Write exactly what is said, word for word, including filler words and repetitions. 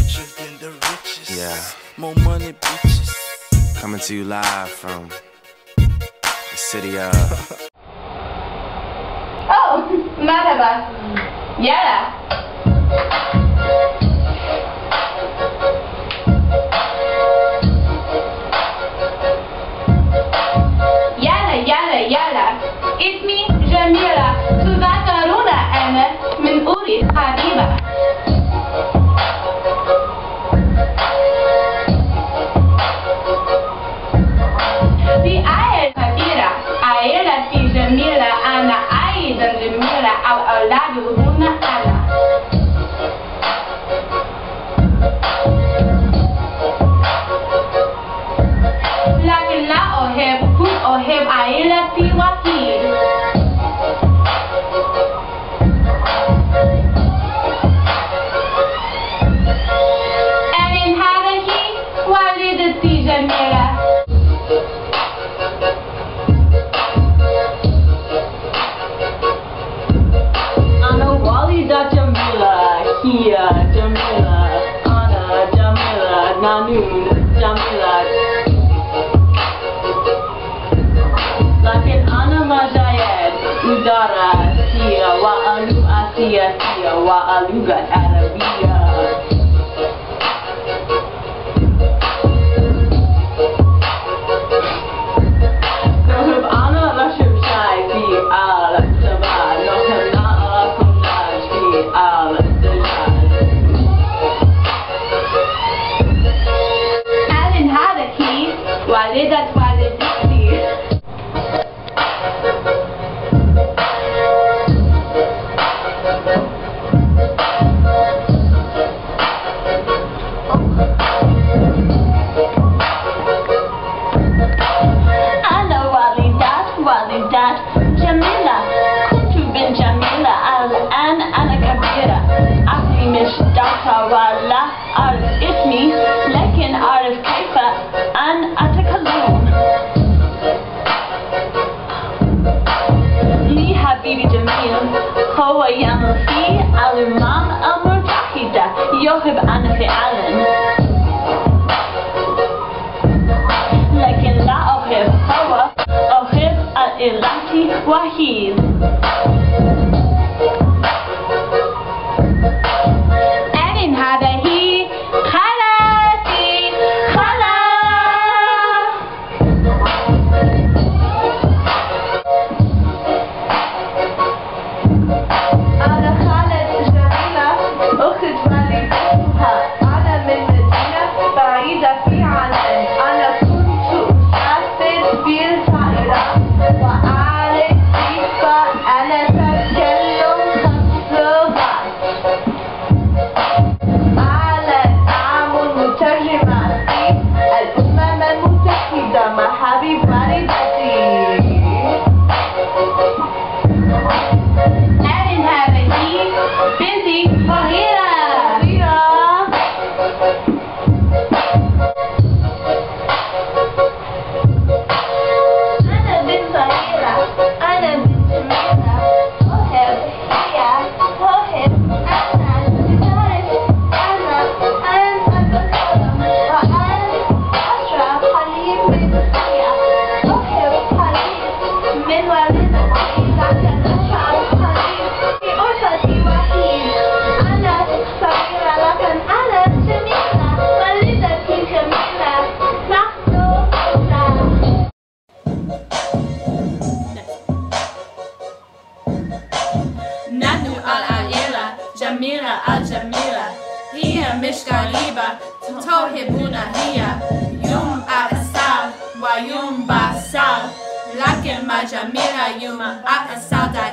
richer than the richest. Yeah. More money, bitches. Coming to you live from the city of... Oh, merhaba. Yala. Yala, yala, yala. اسمي جميلة. تذكرون أنا من أوريد حبيبة. في عائلة كبيرة، عائلتي جميلة. أنا أيضا جميلة، أو أولادهن أنا. لكن لا أحب كنت أحب عائلتي وحيد. أمين هذه والدتي جميلة. أنا والدة جميلة، هي جميلة، أنا جميلة، نانون جميلة. لكن أنا مجاهد مدرة سياسية وألغة سياسية وألغة عربية. نحب أنا رشب شاي في آلة الشباب. نحب نعرفكم ناس في آلة الدجاج. أهلا هذه والدة والدتي. أنا والدة والدة جميلة. كنت بنت جميلة، الآن أنا كبيرة. عقلي مش ضعيفة ولا أعرف اسمي، لكن أعرف كيف أن أتكلم. لي حبيبي جميل، هو يعمل في الأمم المتحدة. يحب أنا فعلا، لكن لا أحب هو. أحب عائلتي وحيد. أين هذه خالتي خالة. أنا خالة جميلة، أخت والدتها. أنا من مدينة بعيدة في عمان. أنا كنت أسافر بالطائرة وأعرف كيف أنا أتكلم خمس لغات. أنا أعمل مترجمة في الأمم المتحدة مع حبيب والدتي. أين هذه بنتي صغيرة. أنا بنت صغيرة، أنا بنت جميلة. أحب هي، أحب أنا، لذلك أنا أن أتكلم وأن أشرب حليب من هي. أحب حليب من والدتي، لكن أشرب حليب في أسرتي وحيد. أنا صغيرة لكن أنا جميلة، والدتي جميلة. نحن أسرة. نحن العائلة جميلة الجميلة. هي مش غريبة، تحبنا هي. يوم أعسل ويوم باسل، لكن ما جميلة يوم أعسل.